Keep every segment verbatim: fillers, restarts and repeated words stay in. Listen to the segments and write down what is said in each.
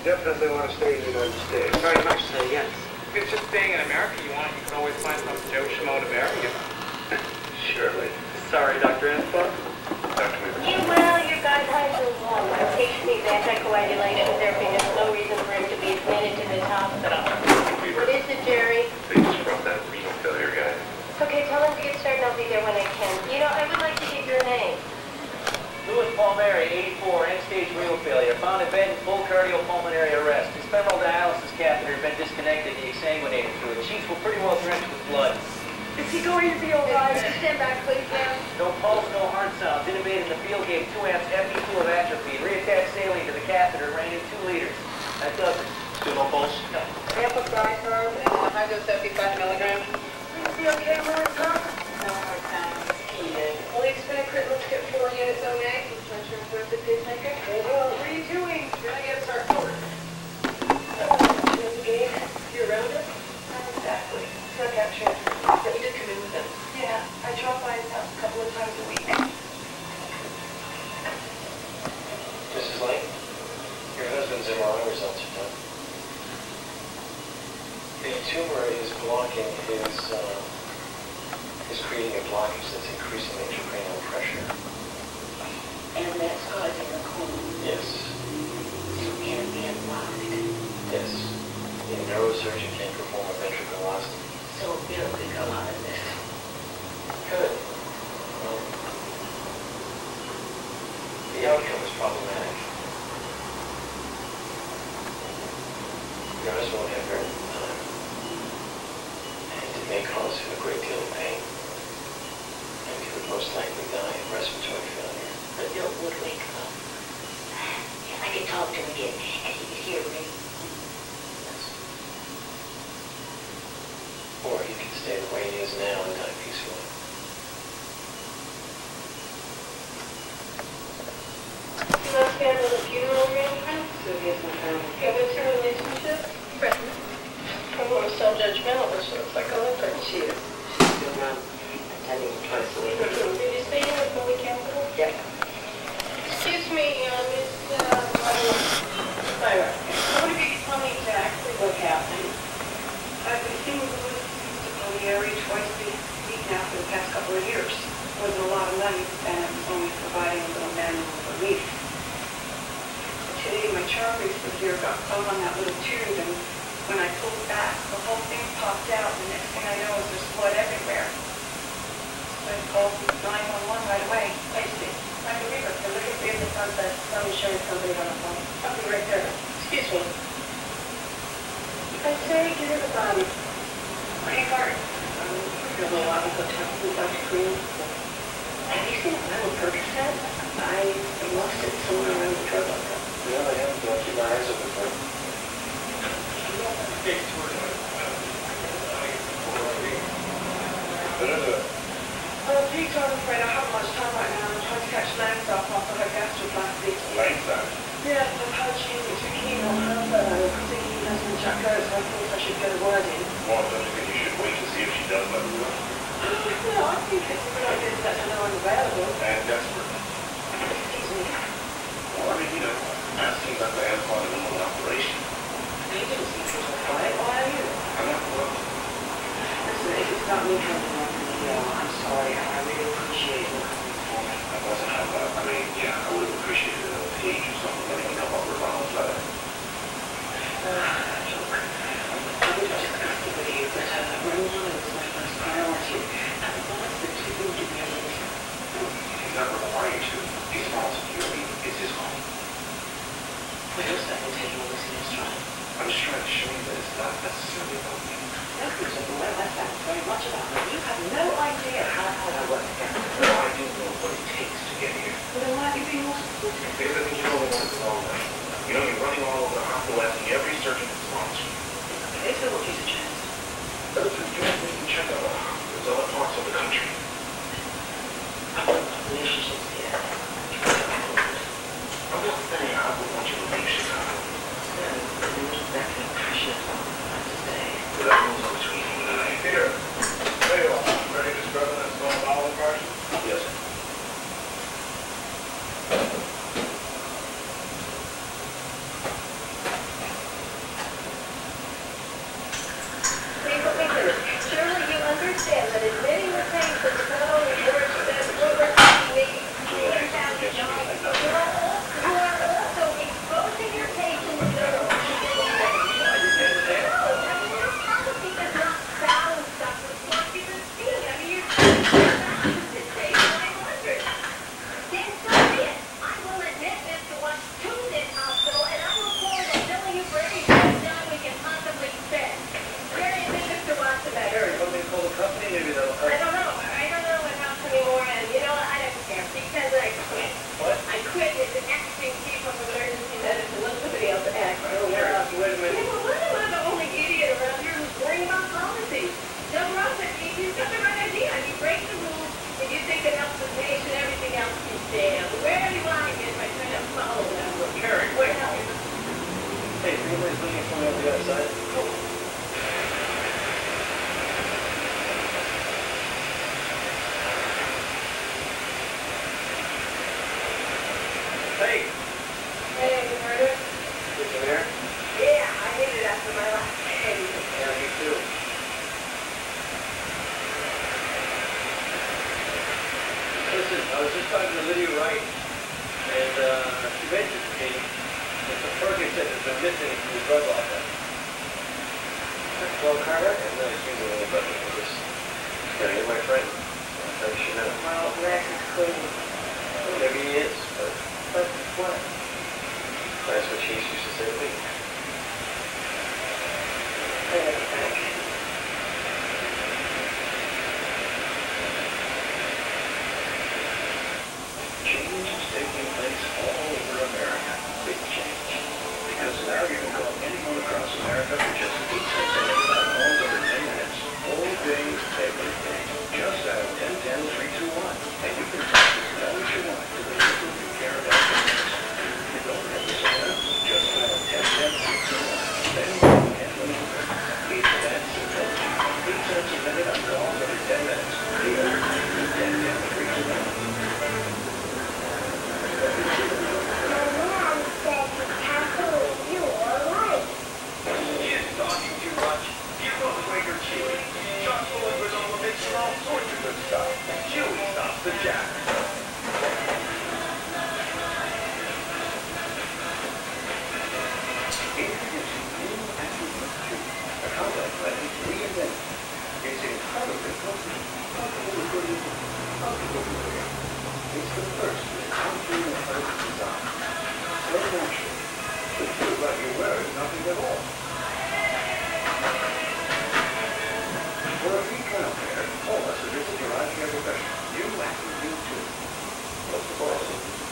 You definitely want to stay in the United States. Very much so, yes. If it's just staying in America you want, you can always find some Joe Schmo to marry you. Surely. Sorry, Doctor Info. Doctor Weaver. Yeah, well, your guy's high so long. My patient needs anticoagulation therapy. There's no reason for him to be admitted to this hospital. Weaver. What is it, Jerry? They just brought that renal failure guy. Okay, tell him to get started. I'll be there when I can. You know, I would like to get your name. Louis Palmieri, eighty-four, end-stage renal failure, found in bed in full cardiopulmonary arrest. His femoral dialysis catheter had been disconnected, the exsanguinated fluid. The sheets were pretty well drenched with blood. Is he going to be all right? Stand back, please, ma'am. No pulse, no heart sounds. Intubated in the field, gave two amps F E two of atropine. Reattached saline to the catheter, ran in two liters. That does it. Still no pulse? No. Ample diaphragm and high dose seventy-five milligrams. Is he okay, Louis, huh? No hard sounds. Heated. Well, he expect crit looks get four units O A. Not sure if we're the pacemaker. Well, what are you doing? You're gonna get start forward. Game? You around it? Not exactly. So I captured. But you did come in with him. Yeah, I drop by his house a couple of times a week. Missus Lane? Your husband's M R I results are done. The tumor is blocking his, uh, is creating a blockage that's increasing intracranial pressure. And that's causing a cold. Yes. So can it be unlocked? Yes. The neurosurgeon can perform a ventriculostomy. So Bill could come out of this. Good. Well, the outcome is problematic. Your husband won't have very little time. And it may cause him a great deal of pain. And he would most likely die of respiratory failure. But Bill would wake up. I could talk to him again, and he could hear me. Yes. Or he can stay the way he is now and die peacefully. You must have a funeral arrangement? So here's my family. Yeah, what's your relationship? Friends. I'm going to sound judgmental, but she looks like a leopard. She is. She's still around. I'm telling you twice a week. Did you stay in at Philly Capital? Yeah. Excuse me, uh, Miss, uh, Myra. I wonder if you could tell me exactly what happened. I've been seeing Louis Palmieri twice a week now for the past couple of years. It wasn't a lot of money, and I was only providing a little manual relief. Today, my chart bracelet here got caught on that little tube, and when I pulled back, the whole thing popped out. The next thing I know is there's blood everywhere. So I called nine one one right away. I see. I can read it. They're looking for you at the front desk. Some insurance company on the phone. I'll be right there. Excuse me. I say, get her the body. Pretty hard. Um, you're a little out of the top of Doctor Green. Have you seen a little Percocet? I lost it somewhere around the drug outlet. Yeah, I have. I'll keep my eyes open for it. Oh, please, I'm afraid I haven't much time right now. I'm trying to catch Langsdorff after her gastroplasty. Langsdorff? Yes, I've heard she isn't too keen on her, but I was thinking he doesn't check her, so I thought I should get a word in. Well, don't you think you should wait to see if she does let you know? No, I think it's a good idea to let her know I'm available. And desperate. Excuse me. Well, I mean, you know, that seems like they have quite a normal operation. You didn't seem to be quiet. Why are you? I'm not well. Listen, if it's not me coming on the E R, I'm sorry. I really appreciate it. I wasn't how about, I mean, yeah, I would have appreciated a page or something, letting me come up with Ronald's letter. Uh, look, I would have discussed it with you, but uh, Ronald is my first priority. And the boss that you will do me a little. He's not required to. He's small security. It's his home. What else I can tell you all this in his trial? I'm just trying to show you that it's not necessarily about me. No, Christopher, well, that sounds very much about me. You have no idea how hard I work together. Well, I do know what it takes to get here. Well, then why are you being more supportive? Because I think you know what's wrong with You know, you're running all over the hospital asking every surgeon that's wrong with you. They still will give a chance. But if you have to check out the hospitals, other parts of the country. I want relationships here. I'm not saying I would want you to leave Chicago. No, I mean, that kind of pressure. I have to say. But that rules are between you and I. Here. There you are. Ready to scrub in that small bowel infarction? Yes, sir. Somebody's looking for me on the other side. Hey! Hey, you heard it? Did you hear? Yeah, I hit it after my last day. Yeah, me too. Listen, I was just talking to Lydia Wright, and uh, she mentioned to me that the Perkins has been missing from the drug office. Well, Carter, I'm not accusing anybody. I'm just saying you're my friend. I thought you should know. Well, Rex is clean. Well, maybe he is, but But what? that's what Chief used to say to me. I never back. Change is taking place all over America. Big change. Because now you can call anyone across America for just eight cents a minute on phones over ten minutes. All things, everything. Just dial ten ten three two one. And you can talk as long as you want to the people you care about the most. You don't have to sign up. Just dial ten ten three two one. Then you can remember. It's that simple. eight cents a minute on calls over ten minutes. Here, ten ten three two one. He's talking too much. You know the Quaker Chewy. Chock full of granola mixed with all sorts of good stuff. Chewy stops the jack. Introducing new Active Chewy, a combat blend reinvented. It's incredibly potent, comfortable good, comfortable good. It's the first with comfort and herbal design. So natural. It feels like you're wearing nothing at all. For a free trial pair, call us or visit your eye care professional. New Active New too. What's the boss?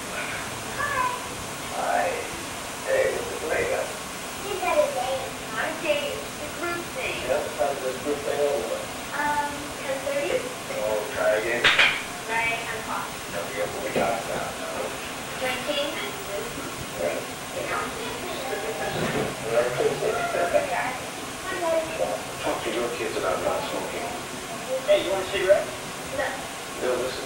Hi. Hey, what's the makeup? I'm dating the group thing. Yeah, what time is this group thing over? Um, ten thirty? Oh, try again. Right, I'm hot. Don't forget what we got now. Drinking? Right. Whatever tastes like. Talk to your kids about not smoking. Hey, you want a cigarette? No. No, listen.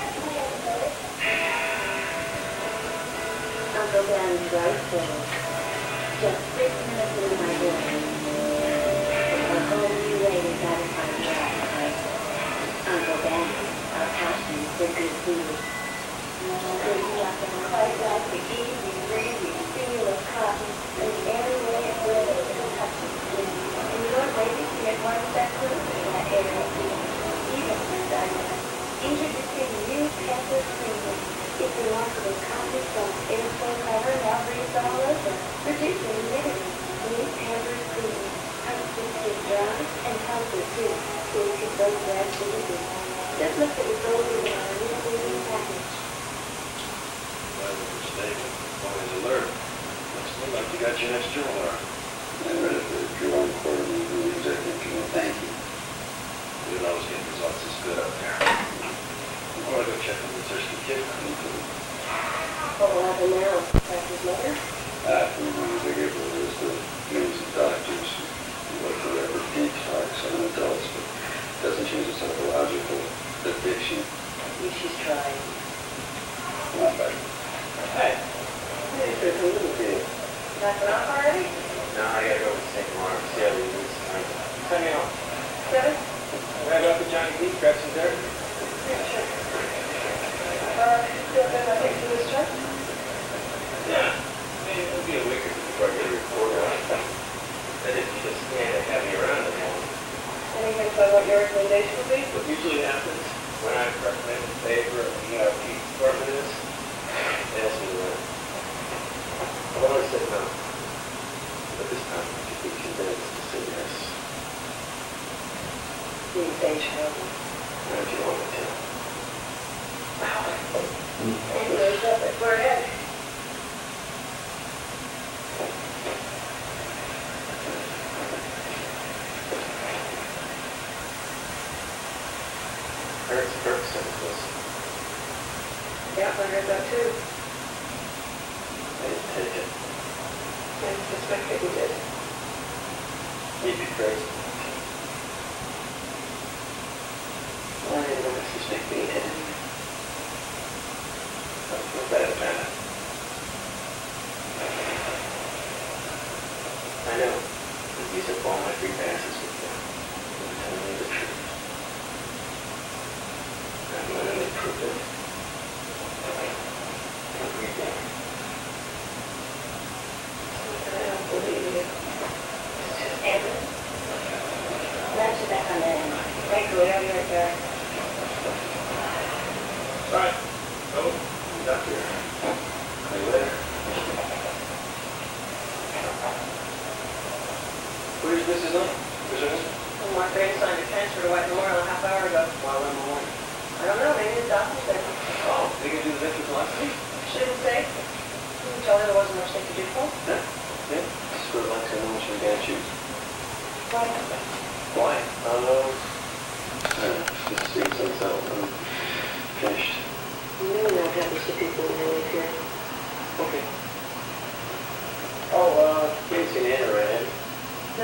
Uncle Dan's right there. Just six minutes in my door. A whole new way to satisfy your appetite. Uncle Dan, our passion for good food. There's nothing quite like the easy, breezy feel of cotton and every way it weathers and touches skin. And your lady can get one step closer to that area feel, even when done. Introducing new Pepper Premium. It's remarkable cotton from airflow cover now breathes all over, reducing humidity. New Pampers Premium helps to stay dry and comfort too, so you can both grab the easy. Just look at the golden in our new premium package. Well, mistaken. Always alert. Looks to me like you got your next journal arc. I read it for Jerome Quarterman, who is executive committee. Thank you. We don't always get results this good out there. I want to go check on the thirsty kid. What will happen now? Back his mother? After the ones they give her is the names of doctors who look for ever detox on adults, but it doesn't change the psychological addiction. At least she's trying. Come on, back. Hey. Hey, for the little kid. Knocking off already? No, I gotta go to Saint Mark's. Yeah, we lose time. Send me home. Seven? Right up to Johnny Pete, grab some dirt. Yeah, sure. Uh, feel good about taking this truck? Yeah. Maybe it'll be a week or two before I get a report on it. I didn't just stand to have me around anymore. Anything about what your recommendation would be? What usually happens when I recommend in favor of the E R P department is, they ask me to run. I've always said no. But this time I could be convinced to say yes. You say child. Not if you want me to. Anyways, up at forehead. Hurts, hurts, senseless. Yeah, I heard that too. I didn't take it. I suspect that you did. You'd be crazy. Well, I didn't want to suspect me yet. I feel bad about it. I know. I've used up all my free passes with them. You're telling me the truth. I'm going to prove it. Every day. I don't believe you. It's just evidence. Lunch is back on the end. Right, good. I'll be right back. Right. Oh, got here. See you later. Where's Missus Lynn? Where's her husband? Well, Mark Graham signed a transfer to White Memorial a half hour ago. Why am I morning? I don't know, maybe the doctor's there. Oh, they gonna do the veteran philosophy? Shouldn't say. You told her there wasn't much they could do for him. Huh? Yeah. This is where Lex and Owen should get choose. Why? Why? Um, I don't know. Just see since I'm finished. You know that happens to people when they live here. Okay. Oh, uh, Casey and Anna ran. No.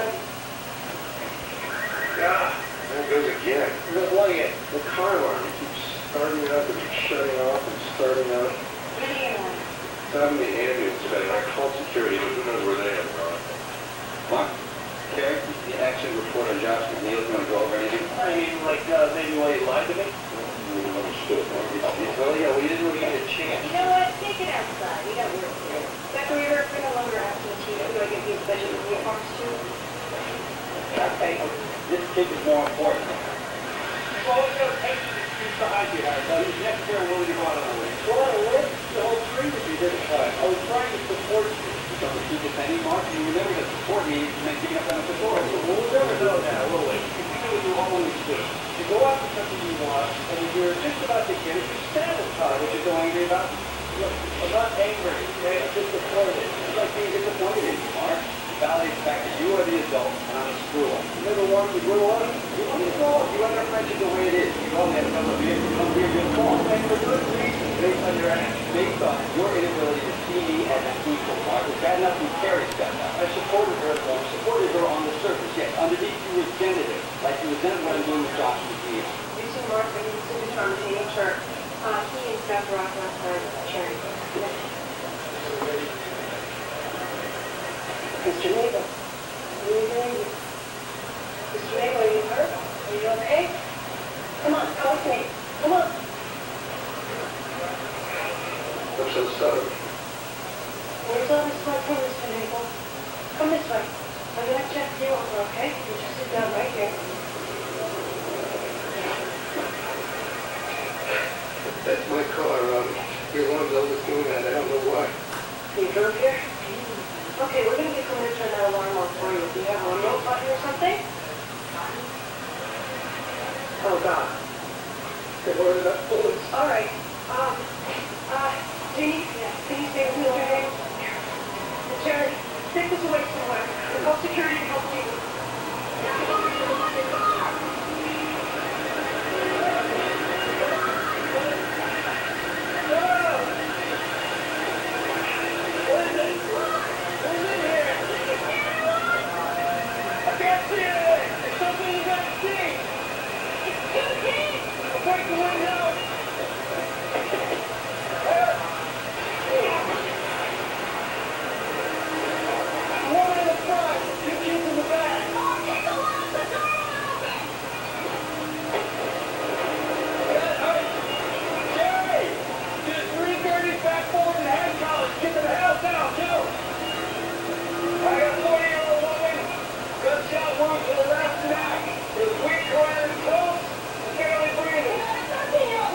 God, there it goes again. Look, look at the car alarm. It keeps starting up and shutting off and starting up. What do you want? Having the ambulance today. I called security, but who knows where they are, bro. What? Carrie, you actually report on jobs with Neil. You want to go over anything? I mean, like, uh, maybe why you lied to me? You really understood. Well, yeah, we didn't really get a chance. You know what? Take it outside. We got work to do. Doctor Weaver, we're no longer asking you. Do I give you a budget with your farms too? Okay. This kid is more important. Well, it's going to take you to keep behind you, Harry. But he's never there willing to go out on a limb. Go on a limb? The whole tree would be difficult. I was trying to support you. Don't keep defending Mark. You remember that support me meant giving up on the authority. Well, we'll never know now, will we? You do what you always do. You go after something you want, and when you're just about to get it, you sabotage what you're so angry about. Look, I'm not angry, okay? I'm disappointed. It's like being disappointed in you, Mark. It validates the fact that you are the adult and I'm a screw-up. You never wanted to grow up. You want to grow up. You want to mention the way it is. You only have another vehicle. You don't be a good fault. And for good reason, based on your actions. Based on your inability to see me as an equal, Mark. It's bad enough you carried that now. I supported her, though. Supported her on the surface, yes. Underneath you resented it. Like you resented what I'm doing with Joshua Dean. You see Mark and his signature on the meeting chart. Uh, he and Scott Rock last time, Sharon. Mister Nagel, what are you doing? Mister Nagel, are you hurt? Are you okay? Come on, come with me. Come on. I'm so sorry. Where's all this blood from, Mister Nagel? Come this way. I'm going to check you over, okay? You just sit down right here. That's my car, um, you're one of those that's doing that. I don't know why. You drove here? Okay, we're going to get someone to turn that alarm off for you. Do you have a remote button or something? Oh, God. They're worried about bullets. All right. Um, uh, Jeannie, can you stay with me, okay? Jerry, take this away somewhere. Call security to help you. Gunshot wound to the left neck. His weak core and close. Barely breathing.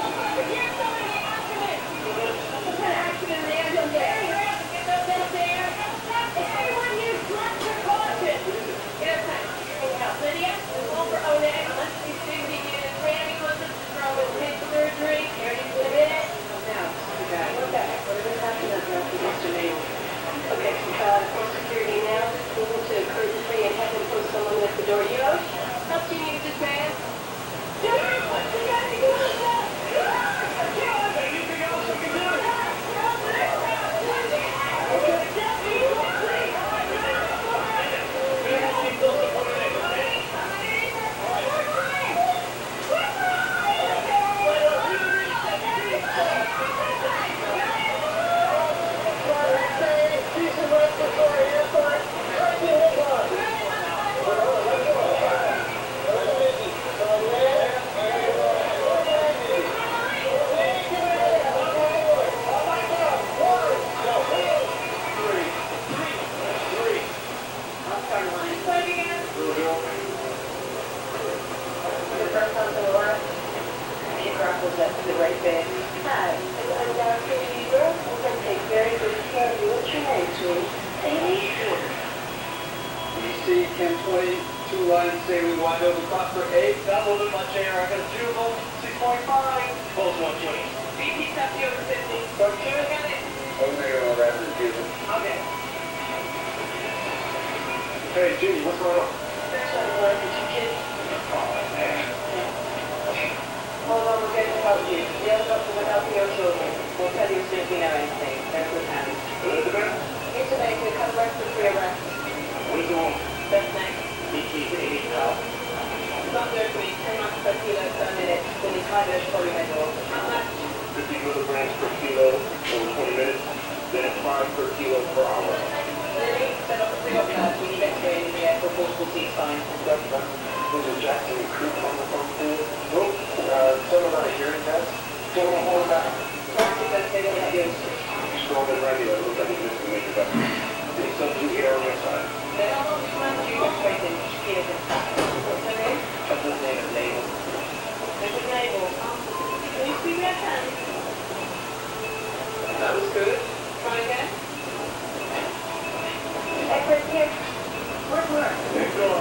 the right bed. Hi, I'm Doctor Weaver. I'm going to take very good care of you. What's your name, sweetie? Amy? D C ten twenty-two lines say we wind over clock for eight. Got a little bit much air. I got a Jubal six point five. Pulse one twenty. B P Tucky over fifty. Start two again. One negative on that is given. Okay. Hey, Judy, what's going on? First one was the two kids. Oh, man. Hold on, we'll get to help you. The other doctor will help your children. We'll tell you as soon as we know anything. That's what happens. Elizabeth? Here today, we come back for free arrest. What is the woman? Best name? B T eighty thousand. Not good for me. ten months per kilo per minute. When he's high dose polymedol. How much? fifty milligrams per kilo over twenty minutes. Then it's five per kilo per hour. Lily, set up a pre-op lab. We need X-ray in the air for possible C-spine. There's a Jackson recruit on the phone too. Nope. Uh, someone on a hearing test. Someone on hold back. Doctor says they don't have yours. Strong and ready. That looks like he's missing the major vessel. There's some blue hair on your side. They don't want to run you straight in. She is inside. What's her name? Couple name and label. Mrs. Label. Can you see that hand? That was good. Try again. Edward here. Work, work. Next door.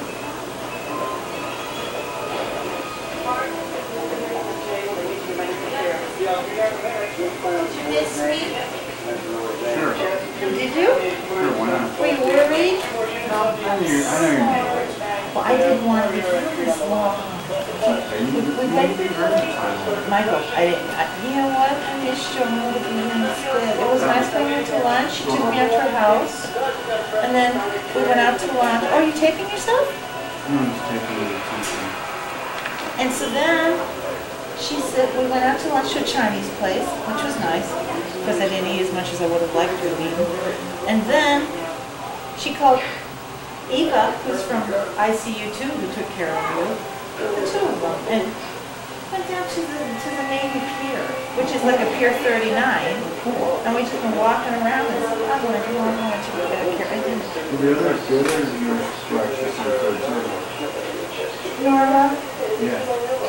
Mark, this is Mrs. Label. They need to be ready for care. Yeah, we got a minute. Did you miss me? Sure. Did you? Sure, why not? Were you worried? I know your, I know your name. Well, I didn't want to be this long. Okay, you, you, We you went heard the time. Michael, I didn't, I, you know what? I missed you. I'm going to be instead. It was nice when we went to lunch. She took me out to her house. And then we went out to lunch. Oh, are you taping yourself? I'm just taking the attention. And so then she said, we went out to lunch to a Chinese place, which was nice, because I didn't eat as much as I would have liked to have eaten. And then she called Eva, who's from I C U too, who took care of you, the two of them, and went down to the, to the Navy Pier, which is like a Pier thirty-nine, and we just been walking around and said, I want to do, I want to get a care. I didn't. The other, the other is your structure, so it's third. Norma? Yeah.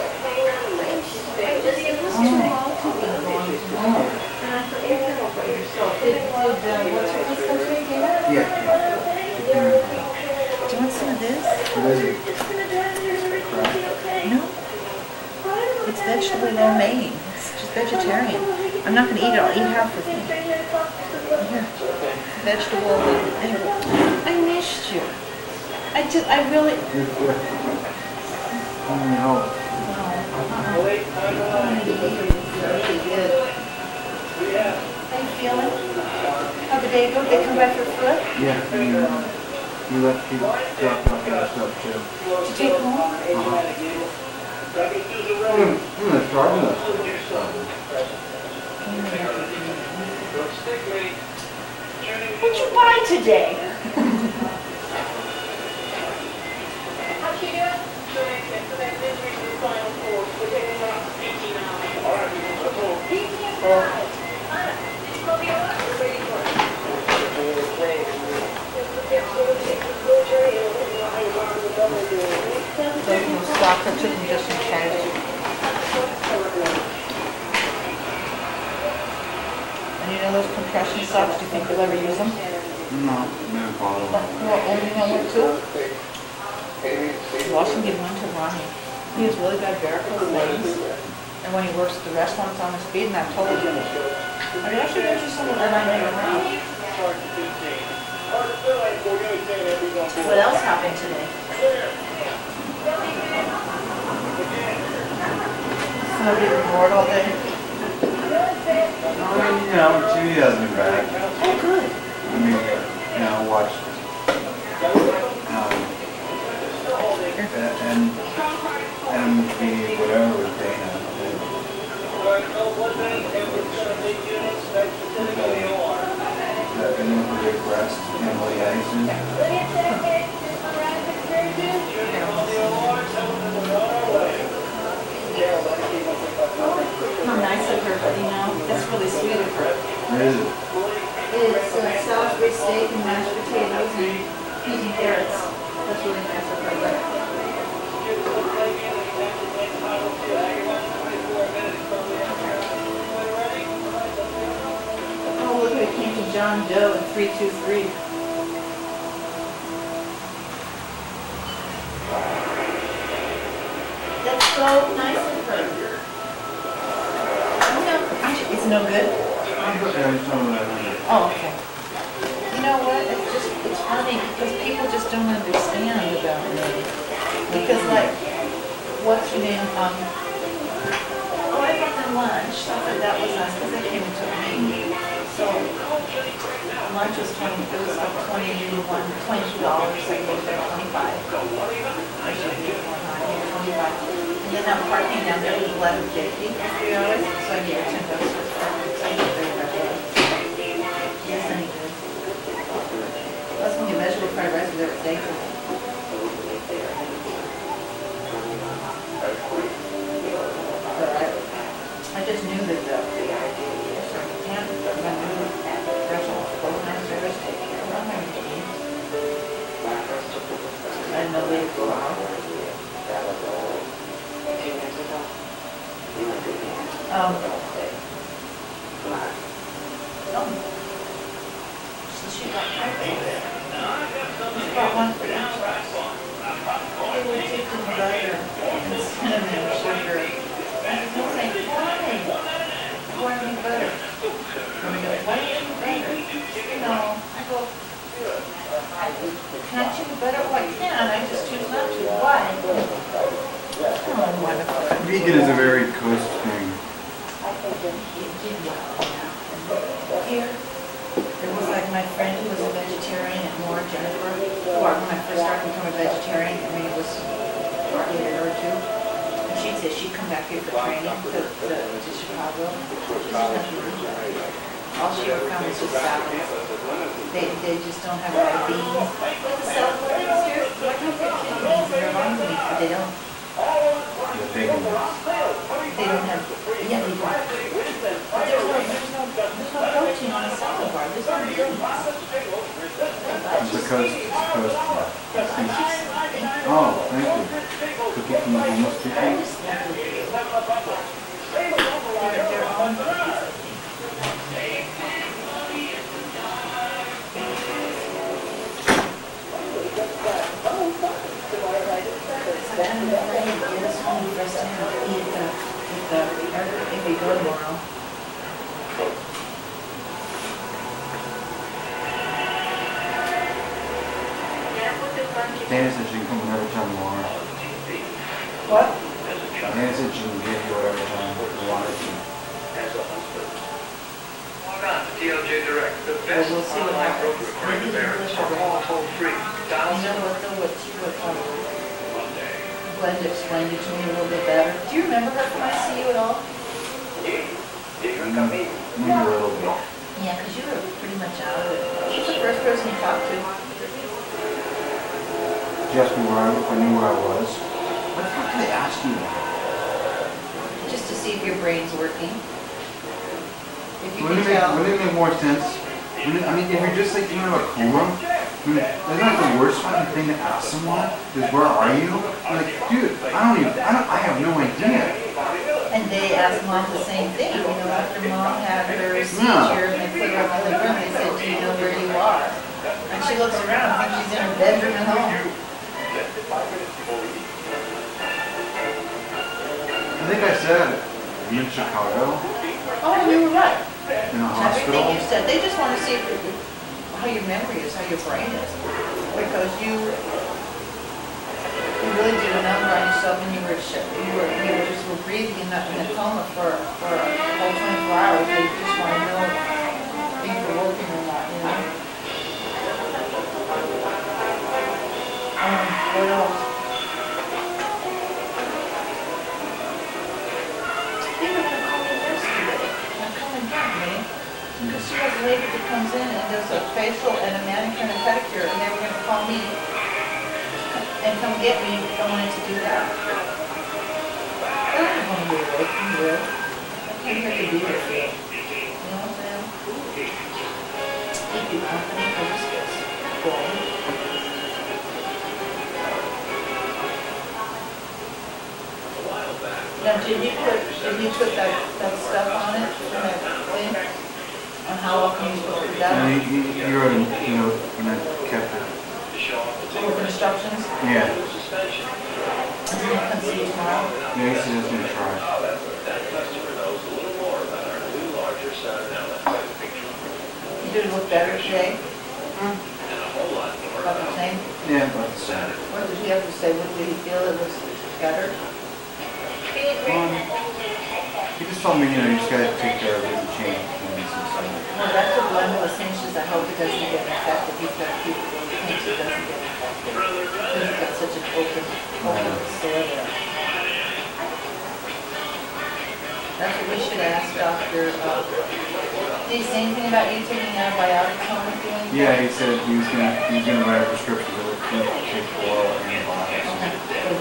Did, did, uh, what's her face come today, Dana? Yeah. Do you want some of this? What is it? No. It's vegetable lo mein. It's just vegetarian. I'm not going to eat it. I'll eat half of it. Here. Vegetable lo mein. I missed you. I just, I really... Oh, Really good. How you feeling? How'd the day go? Did they come by for foot? yeah. And, uh, you left, you dropped off your stuff too. Did you take home? Uh-huh. Mm, mm, that's fabulous. What'd you buy today? How's she doing? Terrific. So that misery to the spinal cord. We're taking her up to P T now. All right, that's all. P T inside. Anna, did you call the order? We're ready for it. Those new socks, I took them just in case. And you know those compression socks, do you think you'll ever use them? No, no problem. Well, only one with two? Washington went to Ronnie. He has really bad varicose veins. And when he works at the restaurants on his feet, and I've told him, I mean, I should get you some of that I never around. What else happened today? So we were bored all day. Oh, you know, T V hasn't been bad. Oh, good. I mean, you know, watched, um, and, and the whatever with Dana. The nuclear breast, Emily Edison. How nice of her, but you know, that's really sweet of her. It is. It's uh, Salisbury steak and mashed potatoes and peas and carrots. That's really nice of her. But three two three. That's so nice of her. Oh, no, it's no good? Oh, okay. You know what, it's just, it's funny, because people just don't understand about me. Because like, what's your name, um, oh, I brought them lunch, I thought that was nice, because they came and took me. So, lunch was twenty, it was like twenty-one, twenty-two dollars, I gave them twenty-five. I should give more money, twenty-five. And then that parking down there was eleven fifty for three hours, so I gave her ten bucks for parking, so I gave her very much. Yes, I need to. That's when you measure the fried rice with every day for me. But I, I just knew that the, the idea was certain camp, but I knew that restaurants were closed downstairs, take care of my routine. I didn't know they'd go out. Um, um, so she got my favorite. She got one for each. They would take the butter and cinnamon and sugar. I was going to say, why? Why do you butter? And they go, why do you butter? No. I go, can I chew butter? Well, I can. I just choose not to. Why? Oh, wonderful. Vegan is a very coast thing. Here, it was like my friend who was a vegetarian at Moore, Jennifer, or when I first started becoming a vegetarian, I mean, it was hardly a year or two. And she'd say she'd come back here for training to, to, to Chicago. She's nothing to do. All she ever found was just salads. They, they just don't have a lot of beans. But the salad ladies here, like I get kidney beans and they're wrong with me, but they don't. The vegan ones. They don't have, yeah, they don't. But there's no, there's no, there's no protein on a salad bar. There's no beans. It's a coast, it's a coast thing. Oh, thank you. Cookie from the homeless people? I just love cookies. They're, they're on cookies, I think. Then the friend get us home first time to eat the, eat the, if we go tomorrow. Dana said she can come whenever time you want her. What? Dana said she can get you whatever time you want her to. Log on to T L J Direct, the Well, best we'll see what online happens. broker for Maybe the Americans English for will all toll free. Dial You know zero what, though, what you were talking Monday. Glenda explained it to me a little bit better. Do you remember her from I C U at all? Maybe a little bit. Yeah, because you were pretty much out of it. She's the first person you talked to. She asked me where I, if I knew where I was. What the fuck did they ask you that? Just to see if your brain's working. If you Wouldn't can it make, tell. wouldn't it make more sense? Wouldn't it, I mean, if you're just like thinking about Cobra, I mean, isn't that the worst fucking thing to ask someone? Is where are you? Like, dude, I don't even, I don't, I have no idea. And they asked Mom the same thing. You know, after Mom had her seizure and they put her up in the room, they said, do you know where you are? And she looks around, I think she's in her bedroom at home. I think I said, I'm in Chicago, Oh, you were right. in a hospital. Everything you said, they just want to see if you, how your memory is, how your brain is. Because you, you really did a number on yourself and you were, sh- you were, you were just were breathing in that in a coma for, for a whole twenty-four hours. They just want to know if things were working or not, you know? Um, what else? They were gonna call me yesterday. I'm coming back, man. Because she has a lady that comes in and does a facial and a manicure and a pedicure, and they were gonna call me and come get me if I wanted to do that. I don't want to be away from here. I came here to be with you. You know what I'm saying? Keep you company for this going. Now, did you put, did you put that, that stuff on it, that thing, on how how often you supposed to do And that? he, he, he wrote a note and I kept it. With instructions? Yeah. And then he'll come see you tomorrow? Yeah, he said he was gonna try. That customer knows a little more about our new larger Saturn L S picture. You did it look better today? And a whole lot more About the about same? Yeah, about the same. What did he have to say? What did he feel it was better? Um, he just told me, you know, you just gotta take care of it and change things and stuff. Well, that's what Glenda was saying. She says, I hope it doesn't get infected. He's got people who thinks it doesn't get infected. Because he's got such an open, open soil there. That's what we should ask Doctor Uh, did he say anything about you taking antibiotics home with you? Anything? Yeah, he said he was gonna, he was gonna write a prescription that would take oral antibiotics. Okay, good.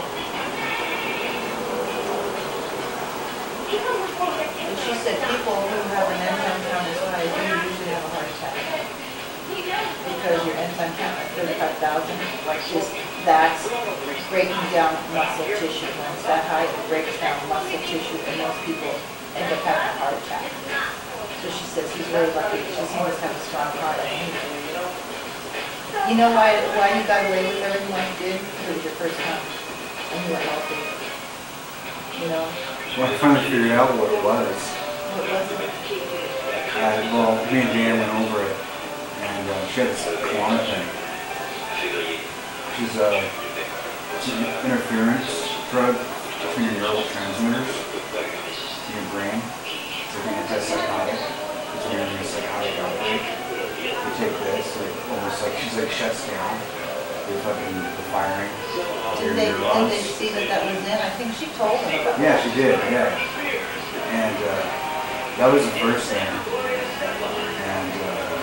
But she said people who have an enzyme count as high as you usually have a heart attack. Because your enzyme count at thirty-five thousand, like just, that's breaking down muscle tissue. When it's that high, it breaks down muscle tissue, and most people end up having a heart attack. So she says he's really lucky. She says he must have a strong heart. I mean, you know why why you got away with everything like you did? Because it was your first time, and you were healthy. You know? Well, I finally figured out what it was. What was it? Uh, well, me and Dan went over it, and uh, she had this Klonopin. She's a, it's an interference drug between your neurotransmitters in your brain. It's an antipsychotic. It's when you're in a psychotic outbreak. You take this, it almost like, she's like shuts down the fucking the firing of your Did they, did neurons. they see that that was in? I think she told them about Yeah, that. she did, yeah. And uh, that was the first thing. And, uh,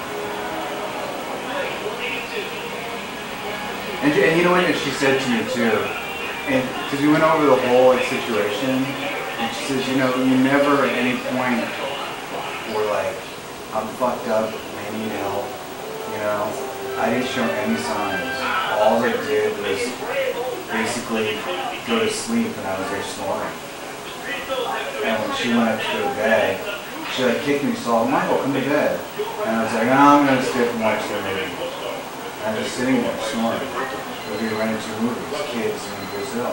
and, and you know what she said to me too? And because we went over the whole like, situation, and she says, you know, you never at any point were like, I'm fucked up, I need help, you know? I didn't show any signs. All I did was basically go to sleep and I was there snoring. And when she went up to go to bed, she like kicked me, so Michael, come to bed. And I was like, no, I'm gonna sit and watch the movie. And I'm just sitting there snoring. We rented two movies, Kids in Brazil.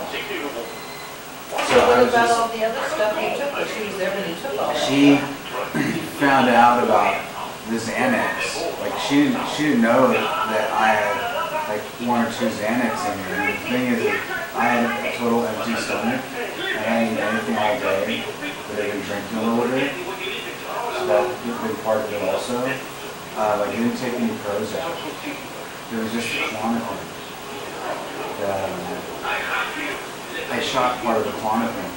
So What I was about just, all the other stuff you took? But she was there when you took all that. she found out about the Xanax. Like she didn't, she didn't know that I had like one or two Xanax in me. And the thing is, I had a total empty stomach. I hadn't eaten anything all day, but I've been drinking a little bit. So that's been part of it also. Uh, like I didn't take any Prozac. It was just Klonopin. Um, I shot part of the Klonopin.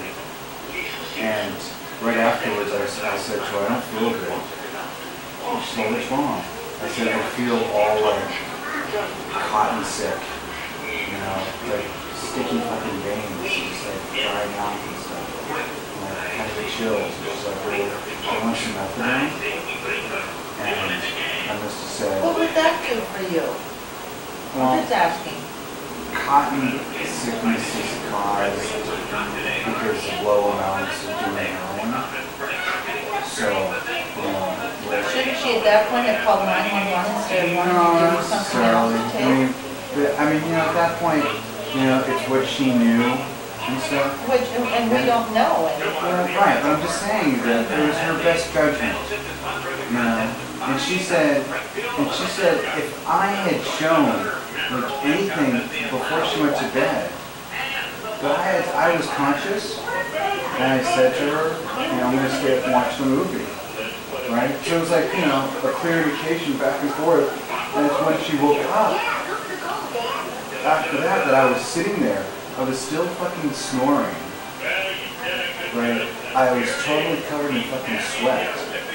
And right afterwards, I, I said to her, I don't feel good. She said, what's wrong? I said, I feel all like cotton sick, you know, like sticky fucking veins, just like drying out and stuff. And like kind of the chills. She's like, well, I want some methadone. And I must have said, What would that do for you? well, I'm just asking. cotton sickness is caused because of low amounts of doing heroin. So, you know, Shouldn't she at that point have called nine one one instead of wanting to no, give you not something else necessarily. to I take? mean, but, I mean, you know, at that point, you know, it's what she knew and stuff. Which, and we don't know anymore. Well, right, but I'm just saying that it was her best judgment, you know. And she said, and she said, if I had shown like anything before she went to bed, but I, had, I was conscious, and I said to her, you know, I'm going to stay up and watch the movie, right? So it was like, you know, a clear indication back and forth, and it's when she woke up, after that, that I was sitting there, I was still fucking snoring, right? I was totally covered in fucking sweat,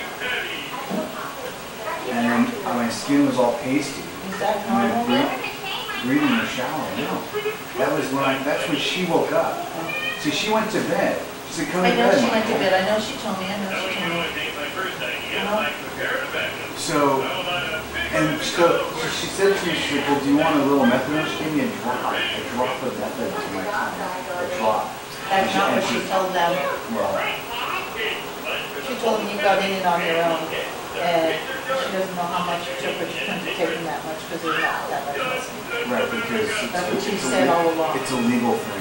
and then my skin was all pasty. Is that And I normal? breathed, breathed in the shower. No, that was when I, that's when she woke up. See, she went to bed. She said, "Come I to know bed." she went to Michael." bed. I know she told me. I know she told me. Uh-huh. So, and so, so she said to me, she said, "Well, do you want a little methadone?" She gave me a drop, a drop of methadone to my tongue, a drop. That's not what she told them. Well, She told them you got in it on your own. And She doesn't know how much it took, but she couldn't have taken that much because there's not that much missing. Right, because it's, That's what it's, she it's, said a, all along. it's a legal thing.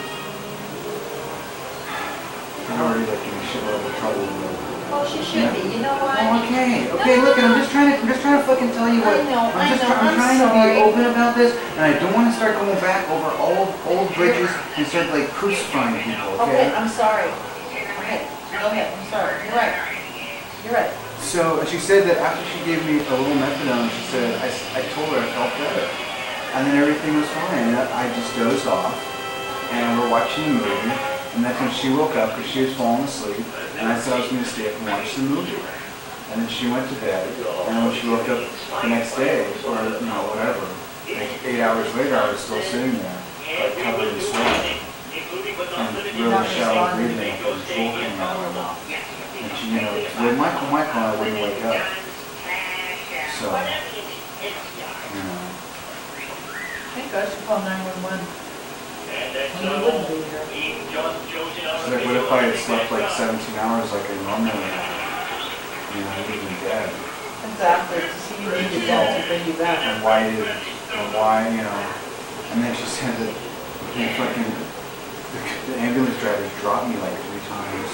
I'm already like in a shitload of trouble with it. Well, she should be, you know why? Oh, okay, okay, look, I'm just trying to, I'm just trying to fucking tell you what, I know, I'm I just, know, try, I'm I'm trying sorry. to be open about this, and I don't want to start going back over old, old bridges and start like crucifying people, Okay, okay? I'm sorry. Okay, go ahead, I'm sorry. You're right. You're right. So, she said that after she gave me a little methadone, she said, I, s- I told her I felt better. And then everything was fine, and I just dozed off, and we're watching the movie, and that's when she woke up because she was falling asleep, and I said I was going to stay up and watch the movie. And then she went to bed, and when she woke up the next day, or, you know, whatever, like eight hours later, I was still sitting there, like covered in sweat, and really shallow breathing after the drool came out of my mouth. And she, you know, with Michael, Michael, I wouldn't wake up. So, you know. Thank God she called nine one one. When you wouldn't be here. She's like, what if I had slept like seventeen hours like I normally have? You know, I would have been dead. Exactly, to see you needed that to bring you back. And why did, and why, you know, and then she said that the fucking, the, the ambulance drivers dropped me like three times.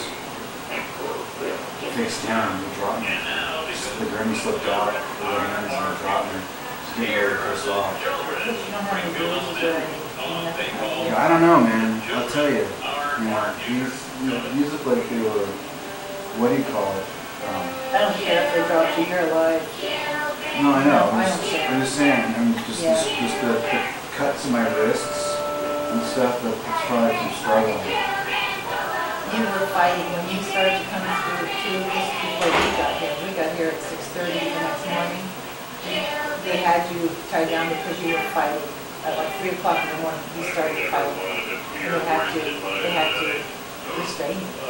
Face down, they dropped me. The gurney slipped out, with their hands and they dropped me. She's getting very pissed off. But you don't have any bruises or anything. Nothing. Yeah, I don't know, man. I'll tell you. You know, these, you know, these look like they were, what do you call it? Um, I don't care if they dropped you, you're alive. no, I know. No, I'm I just, don't care. I'm just saying. I'm just, Yeah. just, just the, the cuts in my wrists and stuff. That it's probably from struggling. You were fighting when you started to come through two just before we got here. We got here at six thirty the next morning. They had you tied down because you were fighting. At like three o'clock in the morning, you started fighting. And they had to, they had to restrain you.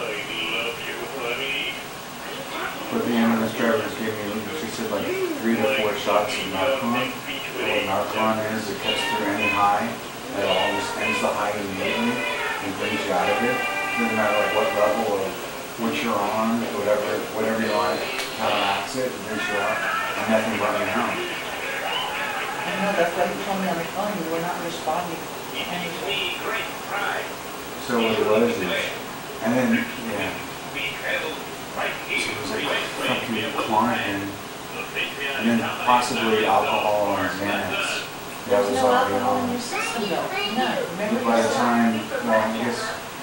But the ambulance driver just gave me, she said like three to four shots of Narcan. And what Narcan is, it cuts through any high at all, just ends the high immediately and brings you out of it. Doesn't matter like what level of what you're on, whatever, whatever you're on, counteracts it, it brings you out, and nothing brought me out. I know, that's why you told me on the phone, you were not responding to anything. So what it was is, and then, yeah, so it was like fucking Klonopin, and then possibly alcohol and Xanax. That There's was no already alcohol in on. your system though. None. Remember By you the said? time, well, I guess,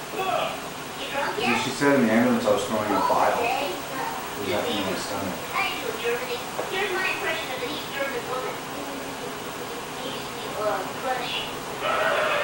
she said in the ambulance I was throwing a bile. It was up in my stomach. Here's my impression of an East German woman. Easy, uh, fresh.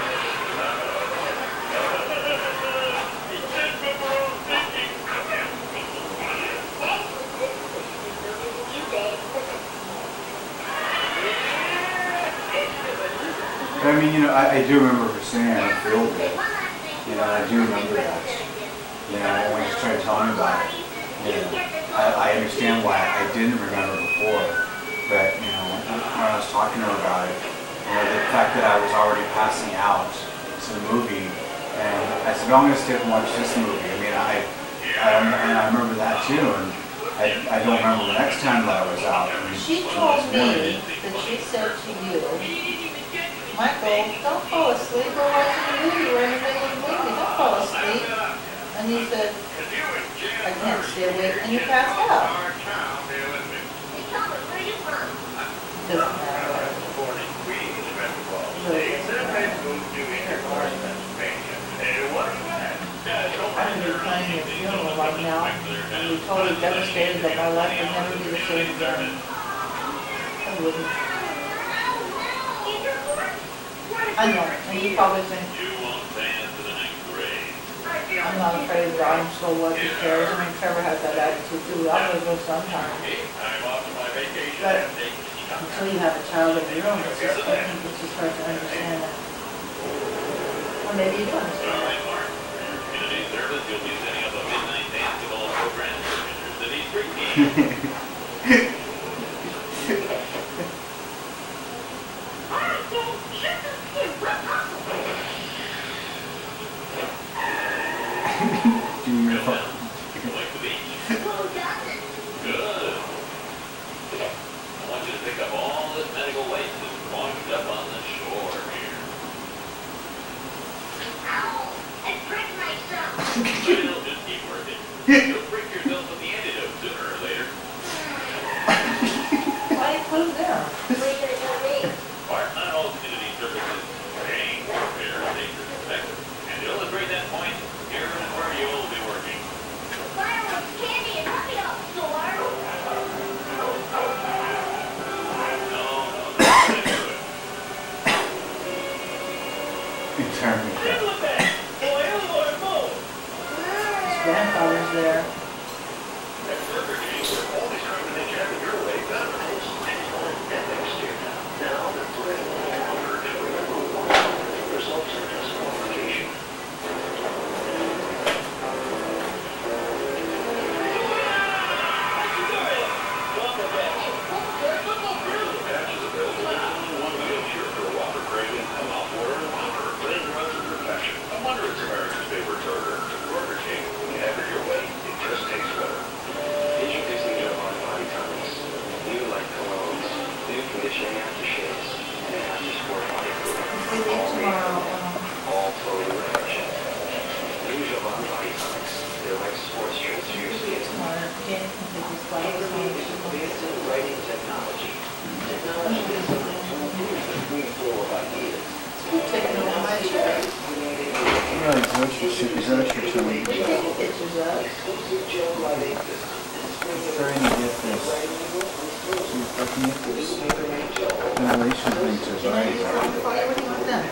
I mean, you know, I, I do remember her saying I feel good. You know, I do remember that. You know, when she started telling me about it, you know, I, I understand why I didn't remember before. But, you know, when I was talking to her about it, you know, the fact that I was already passing out to the movie, and I said, well, I'm going to stay and watch this movie. I mean, I, I, and I remember that too, and I, I don't remember the next time that I was out. I mean, She it told was me morning. that she said to you, Michael, don't fall asleep, we're watching a movie, we're in the middle of the movie, don't fall asleep. And he said, I can't stay awake, and you passed out. Doesn't matter. Really doesn't matter. I could be planning your funeral right now, and be totally devastated that my life would never be the same again. I wouldn't. I know, and you probably think, I'm not afraid of dying, so what, who cares? I mean, Trevor has that attitude too, I'm gonna go sometime. But until you have a child of your own, it's just, I think it's just hard to understand that. Or maybe you do understand that. It'll just keep working. You'll break yourself with the antidote sooner or later. Why do you put them there? What are you gonna tell me? Heart-not-all community services paying for fair, safe, and effective. And to illustrate that point, here is where you'll be working. Fireworks, candy, and puppy dog store. No, no, that's not do it. Determined. His grandfather's there. At Burger King, we're always trying to make having your way better. And next year, now they're putting longer to remember why results in disqualification. Patch is available in only one wheelchair for a Whopper craving, a mouthwater, and a Whopper. Playing runs with perfection. No wonder it's America's favorite burger. Burger King, when you have it your way, it just tastes better. Introducing Jovan Body Tonics. New light colognes, new conditioning aftershaves, and an after-sport body food. We leave tomorrow. um, All totally refreshing. New Jovan Body Tonics. They're like sports drinks for your skin. Tomorrow, Jenny can take this bottle of Advanced in writing technology. Technology is a free flow of ideas. technology. Right, grocery ship is extra to me. They take pictures of. Exclusive gel lighting system. Trying to get this. See if I can get this ventilation thing to rise. What do you want done?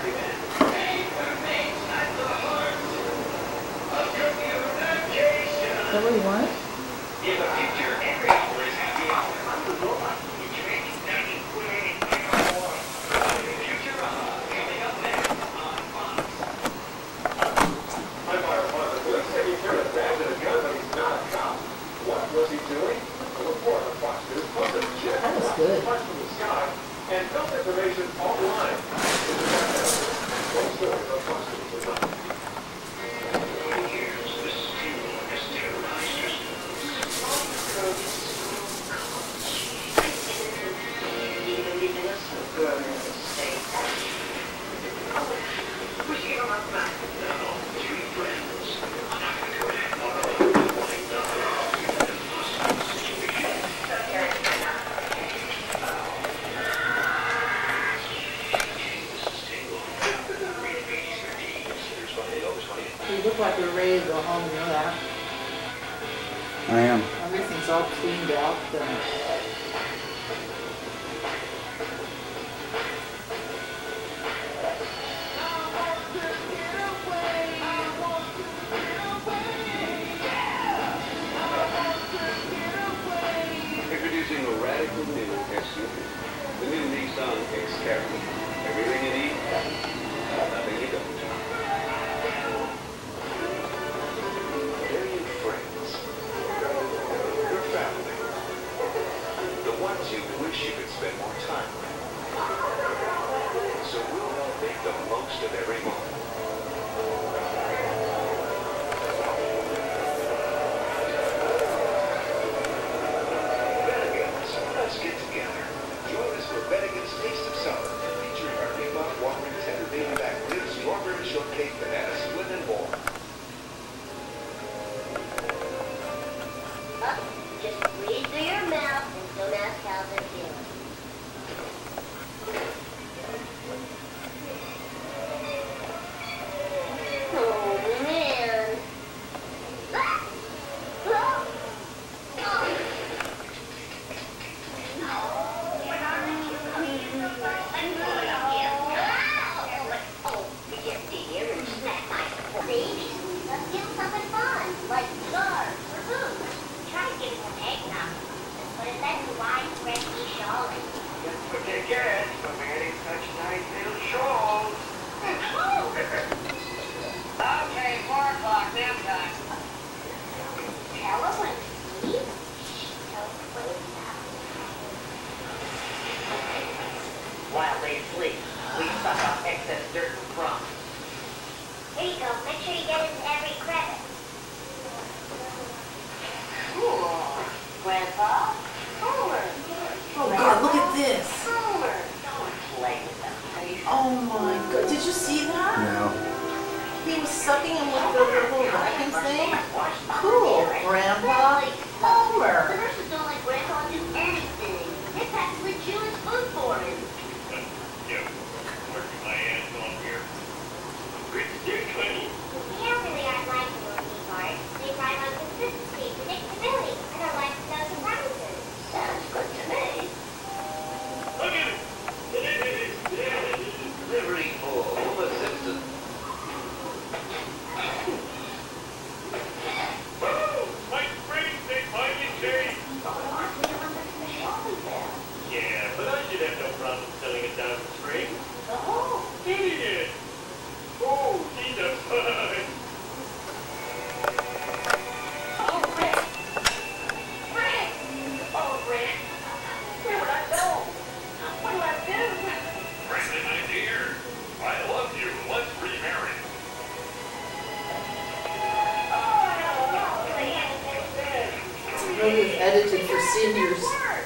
Is that what you want? What was he doing? A report on Fox News posted a jet That was good. from the sky and found information online. One story on Fox News tonight. Years, this team has terrorized even the innocent burn in the state. Was he on that? No, three friends. You look like you're ready to go home, you know that. I am. Everything's all cleaned out. And Introducing a radical new S U V. The new Nissan X-Terra. Everything you need, nothing you don't. They're your friends. Your family. The ones you wish you could spend more time with. So we'll help make the most of every moment. Bennigan's, let's get together. Join us for Bennigan's Taste of Summer, featuring our Reebok Whopping Tender Baby Back Ribs, Strawberry Shortcake, Banana Split, and more. Up, just breathe through your mouth and don't ask how they're feeling. Oh, man. Ah! Ah! Oh, dear, dear, and snack my babies. Let's give them something fun, like cigars or food. Try to give them eggnog, but it's that wide, frisky shawl. That's what you get for wearing such nice little shawls. Okay, four o'clock, nap time. Tell her when to sleep. Tell her when to stop. While they sleep, we suck up excess dirt and crumbs. Here you go. Make sure you get into every crevice. Cool. Grandpa? Homer. oh God, look at this. Homer. Don't play with them. Oh my God, did you see that? No. He was sucking him with the little vacuum thing. Cool, Grandpa Homer. Nurses don't let Grandpa do anything. They're practically Jewish food for him. Yeah, working my ass on here. Rich dick, honey. We don't really aren't like the movie part. They thrive on consistency, predictability, and our life is no surprises. Sounds good to me. Look at it. Delivery for Homer Simpson. Woo! My springs, they finally changed. Yeah, but I should have no problem selling a thousand springs. Oh, idiot! Oh, she's a fun. Oh, Rick! Rick! Oh, Rick! Where would I go? What do I do? Brandon, my dear, I love you. Let's remarry. Really edited for seniors.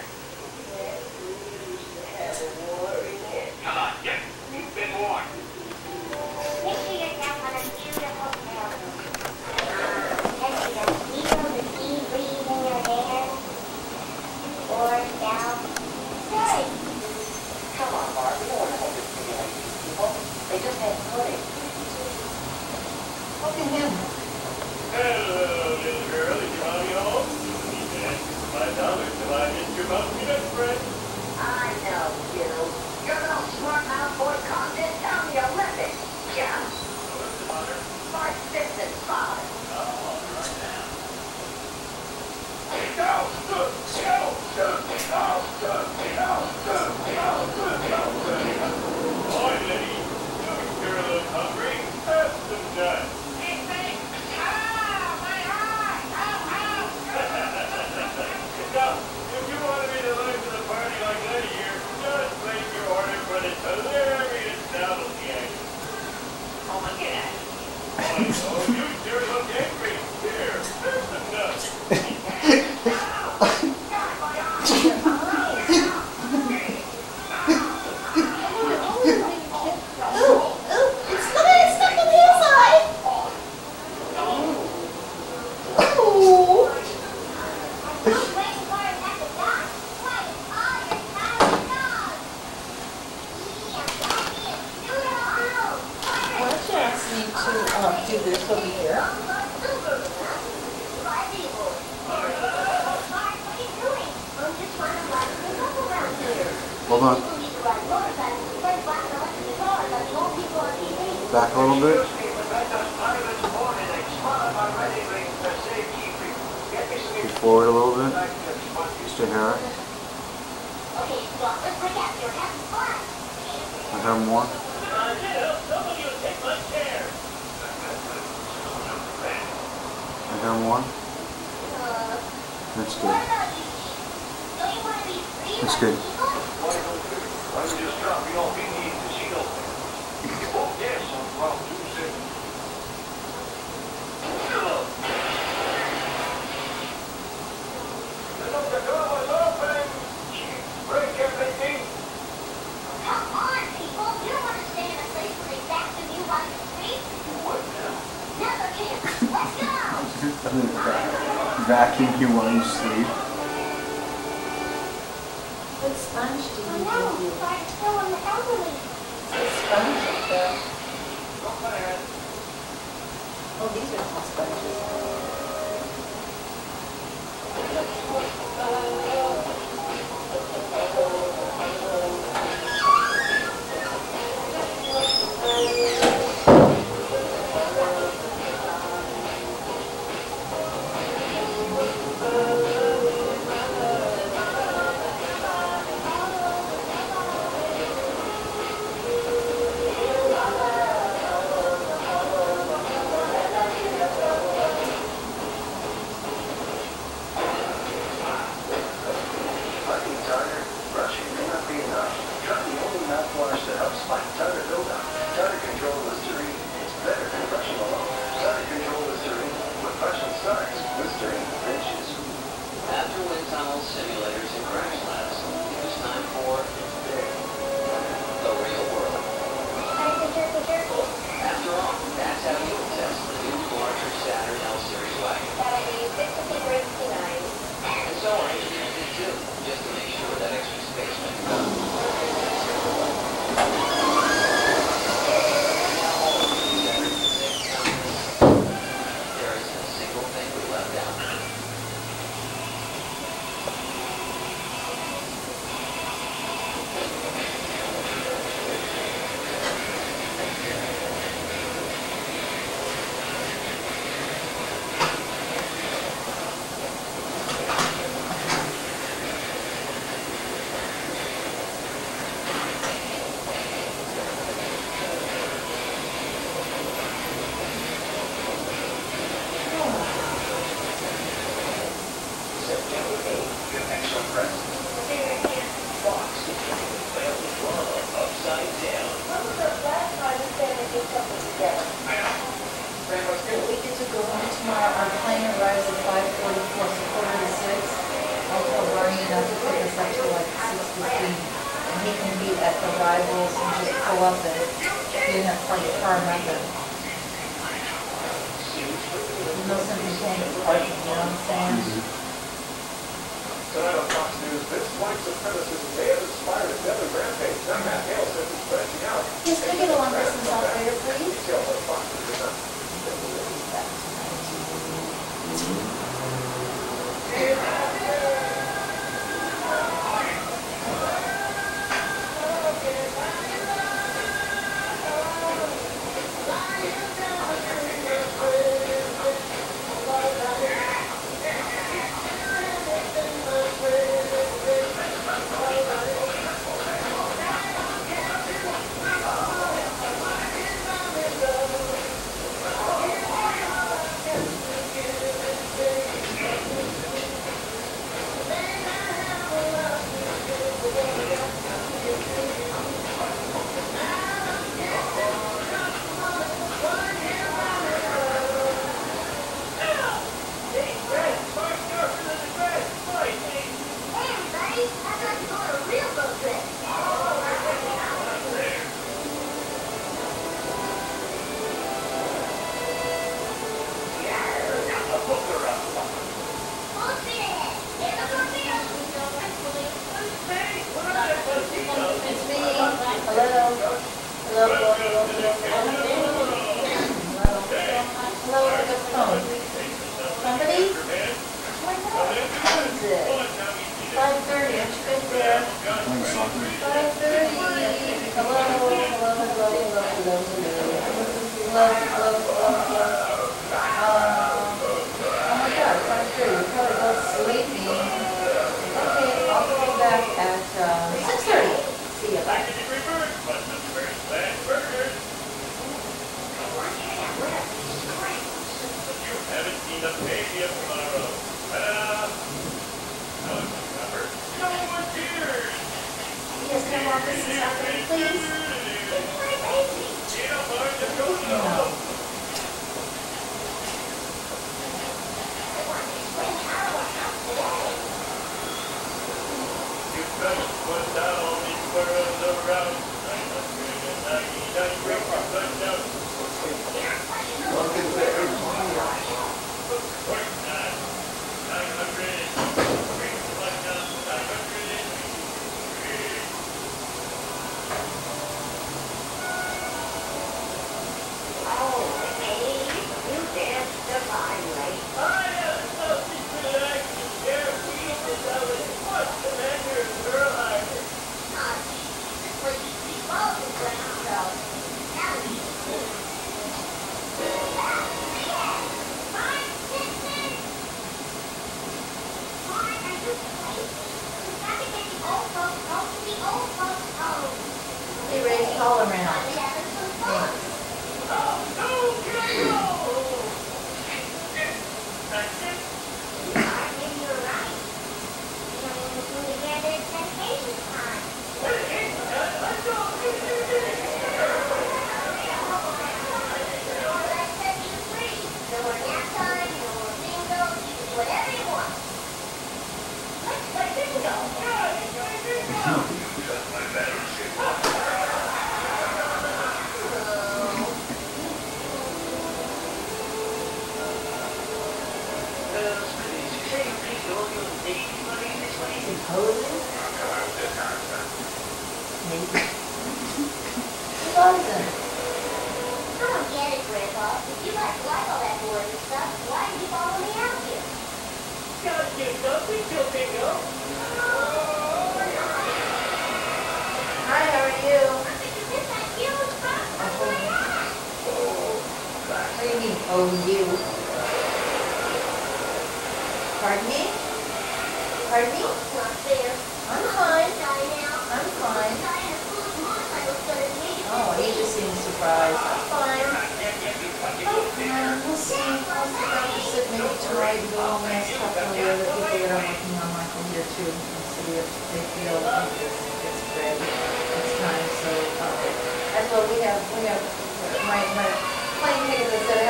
Come on, yes, you've been warned. Picture yourself on a beautiful film. Can you just feel the sea breeze in your hair? Or down? Hey! Come on, Barb. We don't want to hold this thing like these people. They just had pudding. Look at him. Hello, little girl. Is your mommy home? Five dollars to buy Mister Bump peanut bread. I know, kiddo. Your little smart mouth boy comes in telling me to live it. Yeah. What's the matter? My sister's father. Boy, lady, you're a little hungry. Have some nuts. Now, if you want to be the life of the party like Letty here, just place your order for this hilarious novelty act. Oh my God. Oh, you sure look angry. Here, here's some nuts. Oh, oh, it's stuck, it's stuck on the inside. Oh. Why don't you ask me to um, do this over here? Hold on. Back a little bit. Move forward a little bit. Just a hair. A hair more. A hair more. That's good. That's good. I'm just dropping off in the casino. You won't dance on Route two six. Look, the door was open. Break everything. Come on, people. You don't want to stay in a place where they vacuum you while you sleep. What now? Never can. Let's go. Vacuum you while you sleep. What sponge do you No, give you? I'm still in the elderly. What sponge is that? Oh, these are all sponges. up and you didn't have to park your car, nothing. There's no sense in paying for parking, you know what I'm saying? Tonight on Fox News, this white supremacist may have inspired a deadly rampage. Now Matt Hale says he's branching out. Yes, can I get a long distance operator, please? Details on Fox News tonight.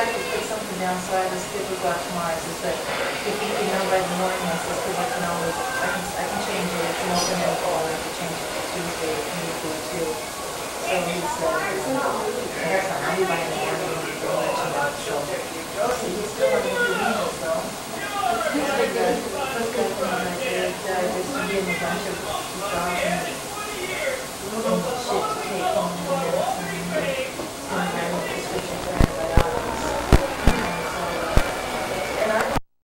So I have a schedule to go out tomorrow. I said, if you can know by the morning, I said, because I can always